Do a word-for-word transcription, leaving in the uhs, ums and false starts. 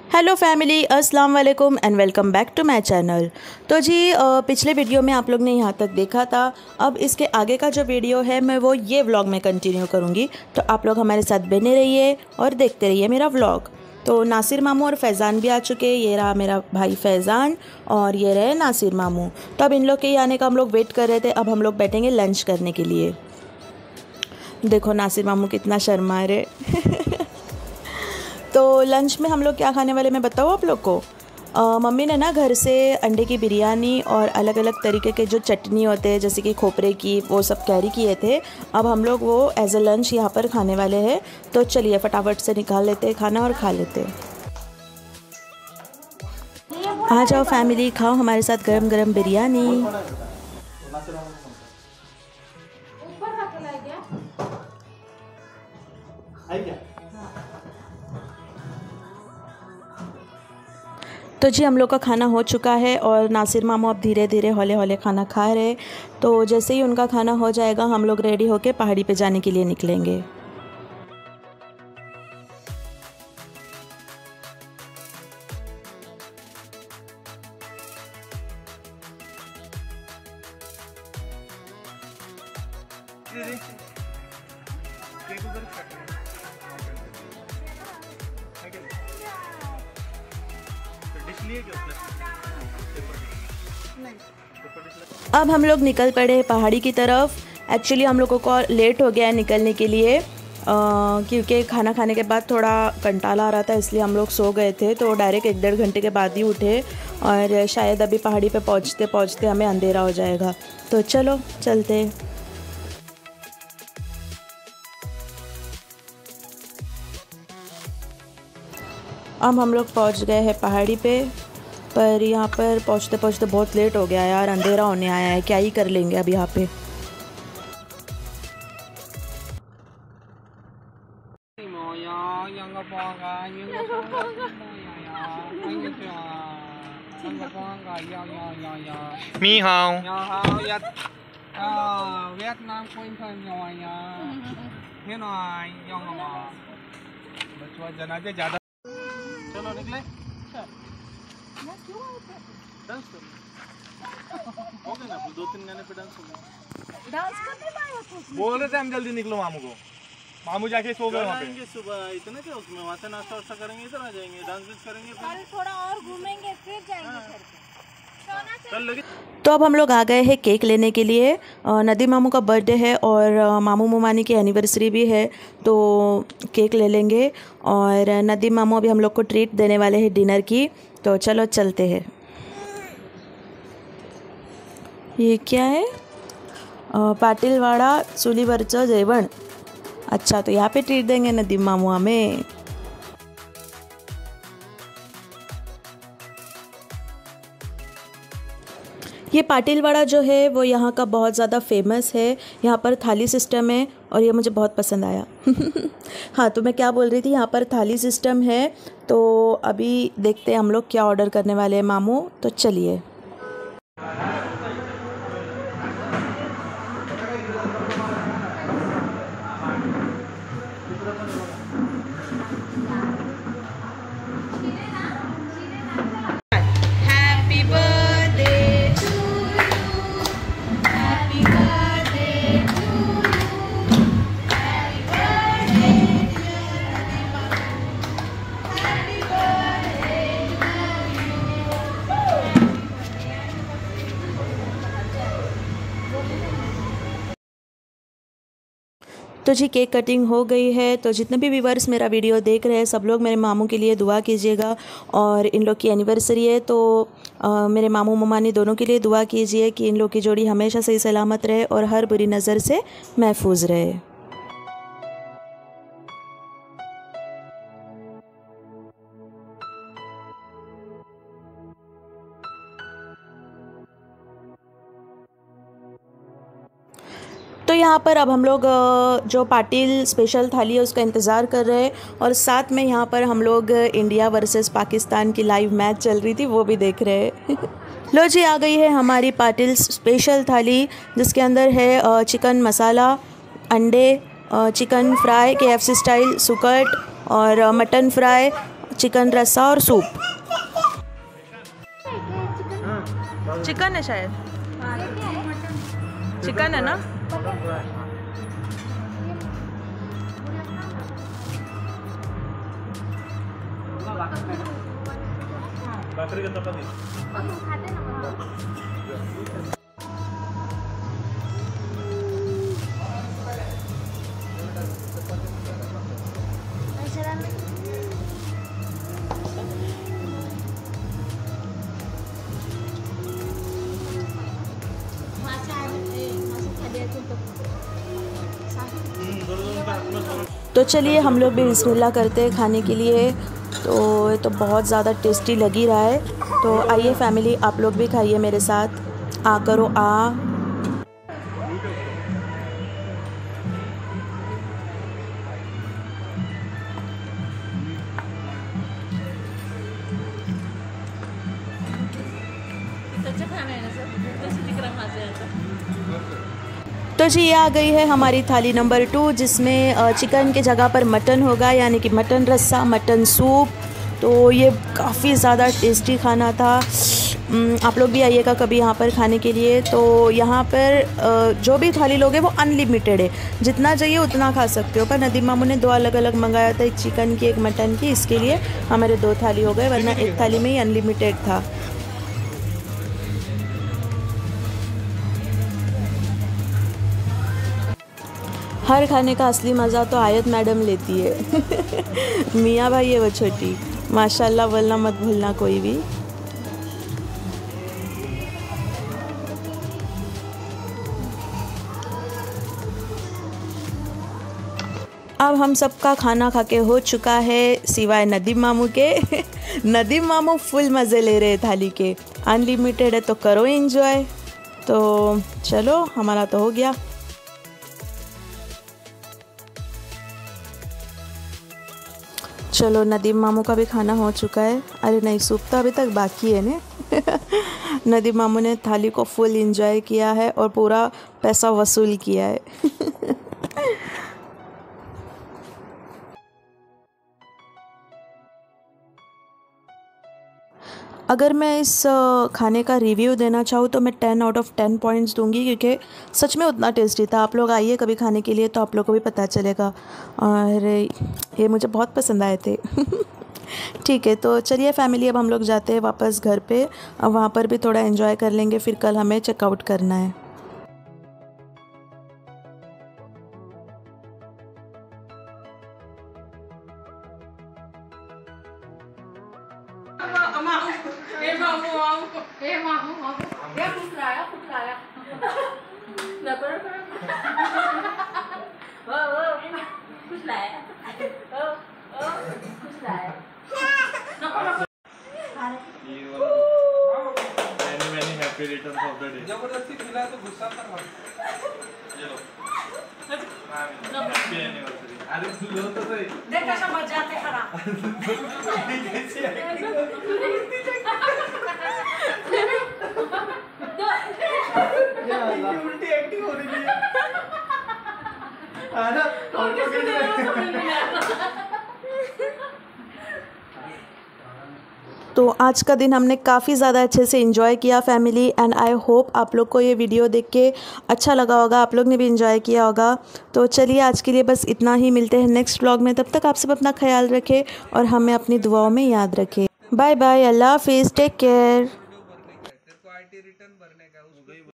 Hello family, अस्सलाम वालेकुम and welcome back to my channel. तो जी पिछले वीडियो में आप लोग ने यहाँ तक देखा था। अब इसके आगे का जो वीडियो है मैं वो ये व्लॉग में कंटिन्यू करूँगी, तो आप लोग हमारे साथ बने रहिए और देखते रहिए मेरा व्लॉग। तो नासिर मामू और फैज़ान भी आ चुके हैं। ये रहा मेरा भाई फैज़ान और ये रहे नासिर मामू। तो अब इन लोग के ही आने का हम लोग वेट कर रहे थे। अब हम लोग बैठेंगे लंच करने के लिए। देखो नासिर मामू कितना शर्मा रहे। तो लंच में हम लोग क्या खाने वाले मैं बताऊँ आप लोग को। आ, मम्मी ने ना घर से अंडे की बिरयानी और अलग अलग तरीके के जो चटनी होते हैं जैसे कि खोपरे की, वो सब कैरी किए थे। अब हम लोग वो एज अ लंच यहाँ पर खाने वाले हैं। तो चलिए फटाफट से निकाल लेते हैं खाना और खा लेते हैं। आ जाओ फैमिली, खाओ हमारे साथ गरम गरम बिरयानी। तो जी हम लोग का खाना हो चुका है और नासिर मामू अब धीरे धीरे हौले हौले खाना खा रहे। तो जैसे ही उनका खाना हो जाएगा हम लोग रेडी होके पहाड़ी पे जाने के लिए निकलेंगे। अब हम लोग निकल पड़े पहाड़ी की तरफ। एक्चुअली हम लोगों को लेट हो गया है निकलने के लिए, क्योंकि खाना खाने के बाद थोड़ा कंटाला आ रहा था, इसलिए हम लोग सो गए थे। तो डायरेक्ट एक डेढ़ घंटे के बाद ही उठे और शायद अभी पहाड़ी पे पहुंचते पहुंचते हमें अंधेरा हो जाएगा। तो चलो चलते। अब हम लोग पहुंच गए हैं पहाड़ी पे, पर यहाँ पर पहुँचते पहुँचते बहुत लेट हो गया यार, अंधेरा होने आया है। क्या ही कर लेंगे अब यहाँ पे। मी हाउ चलो निकले। डांस कर हो गया ना, दो तीन गाने पे डांस हो गया। डांस करने लायक हो। बोल रहे थे हम जल्दी निकलो मामू को। मामू जाके सो गए वहाँ पे। सुबह इतना क्या उसमें, वहाँ से नाश्ता वास्ता करेंगे, इधर आ जाएंगे, डांस वांस करेंगे, फिर थोड़ा और घूमेंगे, फिर जाएंगे घर पे। तो अब हम लोग आ गए हैं केक लेने के लिए। नदी मामू का बर्थडे है और मामू मुमानी की एनिवर्सरी भी है, तो केक ले लेंगे। और नदी मामू अभी हम लोग को ट्रीट देने वाले हैं डिनर की। तो चलो चलते हैं। ये क्या है? पाटिलवाड़ा चुलीवरचं जेवण। अच्छा, तो यहाँ पे ट्रीट देंगे नदी मामू हमें। ये पाटिलवाड़ा जो है वो यहाँ का बहुत ज़्यादा फेमस है। यहाँ पर थाली सिस्टम है और ये मुझे बहुत पसंद आया। हाँ, तो मैं क्या बोल रही थी, यहाँ पर थाली सिस्टम है। तो अभी देखते हैं हम लोग क्या ऑर्डर करने वाले हैं मामू। तो चलिए। तो जी केक कटिंग हो गई है। तो जितने भी व्यूवर्स मेरा वीडियो देख रहे हैं सब लोग मेरे मामू के लिए दुआ कीजिएगा। और इन लोग की एनिवर्सरी है, तो आ, मेरे मामू ममानी दोनों के लिए दुआ कीजिए कि इन लोग की जोड़ी हमेशा सही सलामत रहे और हर बुरी नज़र से महफूज रहे। तो यहाँ पर अब हम लोग जो पाटिल स्पेशल थाली है उसका इंतज़ार कर रहे हैं और साथ में यहाँ पर हम लोग इंडिया वर्सेस पाकिस्तान की लाइव मैच चल रही थी वो भी देख रहे हैं। लो जी, आ गई है हमारी पाटिल स्पेशल थाली, जिसके अंदर है चिकन मसाला, अंडे, चिकन फ्राई के एफ सी स्टाइल, सुकट और मटन फ्राई, चिकन रस्सा और सूप। चिकन है शायद, चिकन है ना। बकरी का चपाती तो चलिए हम लोग भी बिस्मिल्लाह करते हैं खाने के लिए। तो ये तो बहुत ज़्यादा टेस्टी लग ही रहा है। तो आइए फैमिली, आप लोग भी खाइए मेरे साथ। आ करो आ। तो जी ये आ गई है हमारी थाली नंबर टू, जिसमें चिकन की जगह पर मटन होगा, यानी कि मटन रस्सा, मटन सूप। तो ये काफ़ी ज़्यादा टेस्टी खाना था। आप लोग भी आइएगा कभी यहाँ पर खाने के लिए। तो यहाँ पर जो भी थाली लोगे वो अनलिमिटेड है, जितना चाहिए उतना खा सकते हो। पर नदीम मामू ने दो अलग अलग मंगाया था, एक चिकन की एक मटन की, इसके लिए हमारे दो थाली हो गए, वरना एक थाली में ही अनलिमिटेड था। हर खाने का असली मज़ा तो आयत मैडम लेती है। मियाँ भाई है वो छोटी, माशाल्लाह, बोलना मत भूलना कोई भी। अब हम सबका खाना खा के हो चुका है, सिवाय नदीम मामू के। नदीम मामू फुल मज़े ले रहे थाली के। अनलिमिटेड है तो करो एंजॉय। तो चलो हमारा तो हो गया। चलो नदीम मामू का भी खाना हो चुका है। अरे नहीं, सूप तो अभी तक बाकी है ने। नदीम मामू ने थाली को फुल एंजॉय किया है और पूरा पैसा वसूल किया है। अगर मैं इस खाने का रिव्यू देना चाहूँ तो मैं ten out of ten points दूंगी, क्योंकि सच में उतना टेस्टी था। आप लोग आइए कभी खाने के लिए तो आप लोग को भी पता चलेगा। और ये मुझे बहुत पसंद आए थे। ठीक है, तो चलिए फैमिली, अब हम लोग जाते हैं वापस घर पे। अब वहाँ पर भी थोड़ा एंजॉय कर लेंगे, फिर कल हमें चेकआउट करना है। जबरदस्ती खिलाए तो गुस्सा कर मत। ये लो हैप्पी एनिवर्सरी। अरे तू लो तो सही, देख कैसा मजाते खरा। कैसी एक्टिंग, उल्टी एक्टिंग हो रही है। आना और कैसे दे रहा। तो आज का दिन हमने काफ़ी ज़्यादा अच्छे से एंजॉय किया फैमिली, एंड आई होप आप लोग को ये वीडियो देख के अच्छा लगा होगा, आप लोग ने भी एंजॉय किया होगा। तो चलिए आज के लिए बस इतना ही, मिलते हैं नेक्स्ट व्लॉग में। तब तक आप सब अपना ख्याल रखें और हमें अपनी दुआओं में याद रखें। बाय बाय, अल्लाह हाफिज़, टेक केयर।